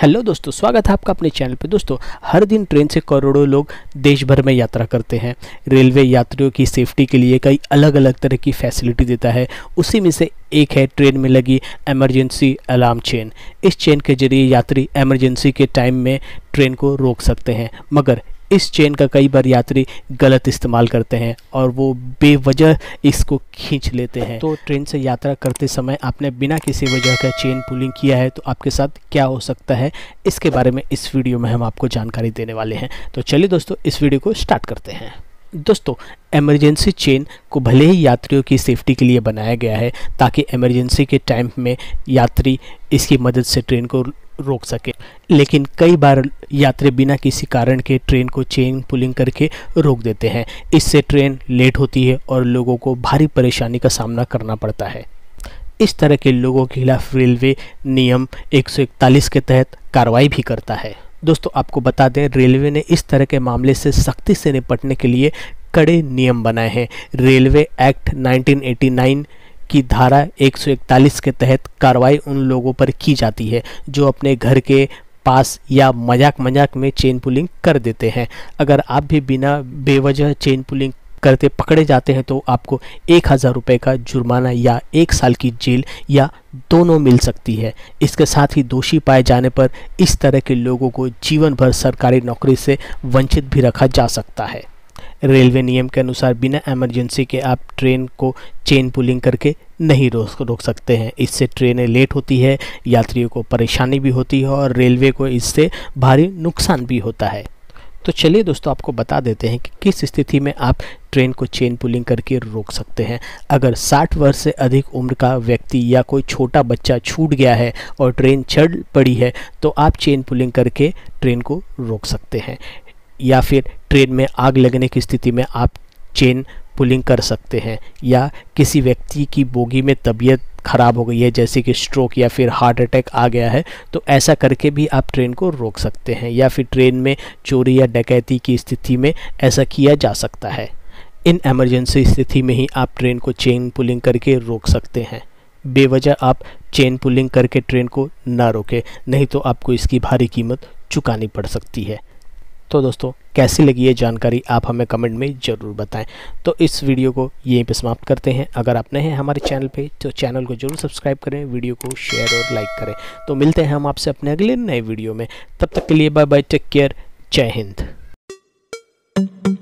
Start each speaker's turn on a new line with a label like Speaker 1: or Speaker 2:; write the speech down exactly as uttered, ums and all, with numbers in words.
Speaker 1: Hello दोस्तों, स्वागत है आपका अपने चैनल पे। दोस्तों, हर दिन ट्रेन से करोड़ों लोग देश भर में यात्रा करते हैं। रेलवे यात्रियों की सेफ्टी के लिए कई अलग अलग तरह की फैसिलिटी देता है। उसी में से एक है ट्रेन में लगी इमरजेंसी अलार्म चेन। इस चेन के जरिए यात्री इमरजेंसी के टाइम में ट्रेन को रोक सकते हैं, मगर इस चेन का कई बार यात्री गलत इस्तेमाल करते हैं और वो बेवजह इसको खींच लेते हैं। तो ट्रेन से यात्रा करते समय आपने बिना किसी वजह का चेन पुलिंग किया है तो आपके साथ क्या हो सकता है, इसके बारे में इस वीडियो में हम आपको जानकारी देने वाले हैं। तो चलिए दोस्तों, इस वीडियो को स्टार्ट करते हैं। दोस्तों, इमरजेंसी चेन को भले ही यात्रियों की सेफ्टी के लिए बनाया गया है ताकि इमरजेंसी के टाइम में यात्री इसकी मदद से ट्रेन को रोक सके, लेकिन कई बार यात्री बिना किसी कारण के ट्रेन को चेन पुलिंग करके रोक देते हैं। इससे ट्रेन लेट होती है और लोगों को भारी परेशानी का सामना करना पड़ता है। इस तरह के लोगों के खिलाफ रेलवे नियम एक सौ इकतालीस के तहत कार्रवाई भी करता है। दोस्तों, आपको बता दें, रेलवे ने इस तरह के मामले से सख्ती से निपटने के लिए कड़े नियम बनाए हैं। Railway act nineteen eighty nine की धारा एक सौ इकतालीस के तहत कार्रवाई उन लोगों पर की जाती है जो अपने घर के पास या मजाक मजाक में चेन पुलिंग कर देते हैं। अगर आप भी बिना बेवजह चेन पुलिंग करते पकड़े जाते हैं तो आपको एक हज़ार रुपये का जुर्माना या एक साल की जेल या दोनों मिल सकती है। इसके साथ ही दोषी पाए जाने पर इस तरह के लोगों को जीवन भर सरकारी नौकरी से वंचित भी रखा जा सकता है। रेलवे नियम के अनुसार बिना इमरजेंसी के आप ट्रेन को चेन पुलिंग करके नहीं रोक रोक सकते हैं। इससे ट्रेनें लेट होती है, यात्रियों को परेशानी भी होती है और रेलवे को इससे भारी नुकसान भी होता है। तो चलिए दोस्तों, आपको बता देते हैं कि किस स्थिति में आप ट्रेन को चेन पुलिंग करके रोक सकते हैं। अगर साठ वर्ष से अधिक उम्र का व्यक्ति या कोई छोटा बच्चा छूट गया है और ट्रेन चढ़ पड़ी है तो आप चेन पुलिंग करके ट्रेन को रोक सकते हैं। या फिर ट्रेन में आग लगने की स्थिति में आप चेन पुलिंग कर सकते हैं। या किसी व्यक्ति की बोगी में तबीयत ख़राब हो गई है, जैसे कि स्ट्रोक या फिर हार्ट अटैक आ गया है, तो ऐसा करके भी आप ट्रेन को रोक सकते हैं। या फिर ट्रेन में चोरी या डकैती की स्थिति में ऐसा किया जा सकता है। इन इमरजेंसी स्थिति में ही आप ट्रेन को चेन पुलिंग करके रोक सकते हैं। बेवजह आप चेन पुलिंग करके ट्रेन को ना रोकें, नहीं तो आपको इसकी भारी कीमत चुकानी पड़ सकती है। तो दोस्तों, कैसी लगी ये जानकारी आप हमें कमेंट में ज़रूर बताएं। तो इस वीडियो को यहीं पे समाप्त करते हैं। अगर आप नए हैं हमारे चैनल पे तो चैनल को जरूर सब्सक्राइब करें, वीडियो को शेयर और लाइक करें। तो मिलते हैं हम आपसे अपने अगले नए वीडियो में। तब तक के लिए बाय बाय, टेक केयर, जय हिंद।